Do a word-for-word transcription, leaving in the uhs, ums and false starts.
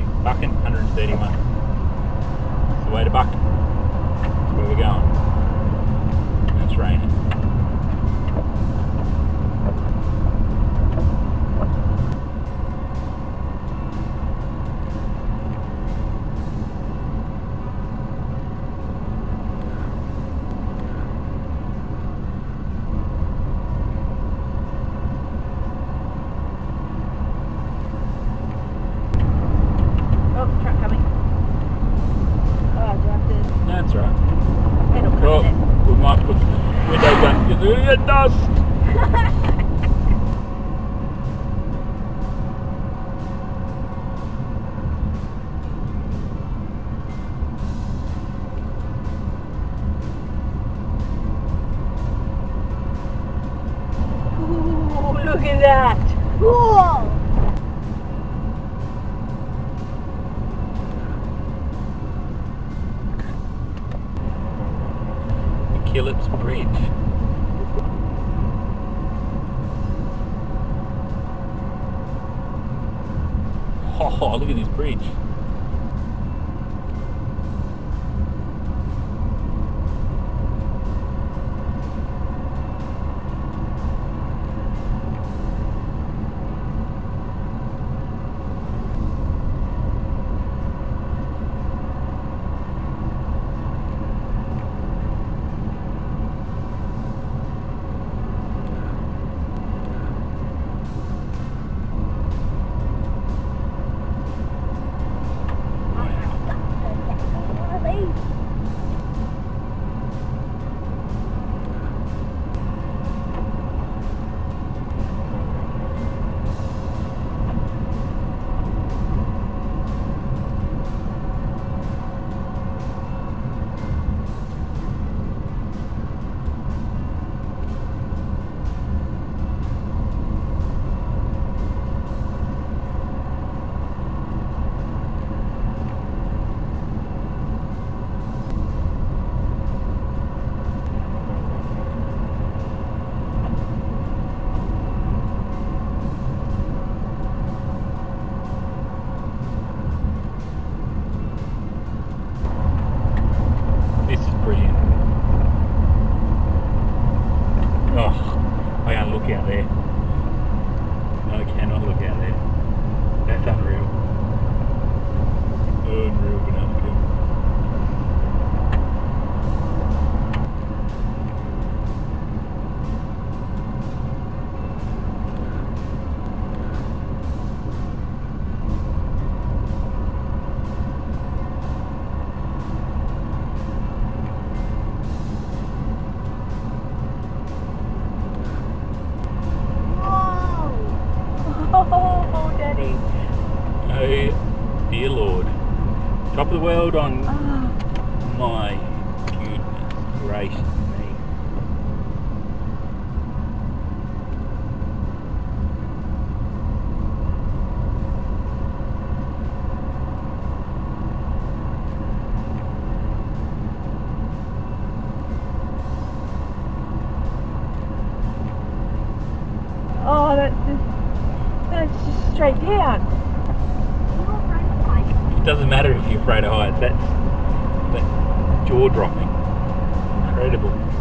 Bucking, one hundred thirty-one. It's the way to Buck. That's where we're going. And it's raining. That's right. Oh, we might put the window down because we're going to get dust. Ooh, look at that. Whoa. McKillops Bridge. Oh, look at this bridge. This is brilliant. Oh, I can't look out there. No, I cannot look out there. That's unreal. Unreal banana peel. Oh, Daddy. Oh, dear Lord. Top of the world on Oh. my goodness gracious me. Oh, that's just, that's just straight down. It doesn't matter if you're afraid of heights, that's, that's jaw dropping. Incredible.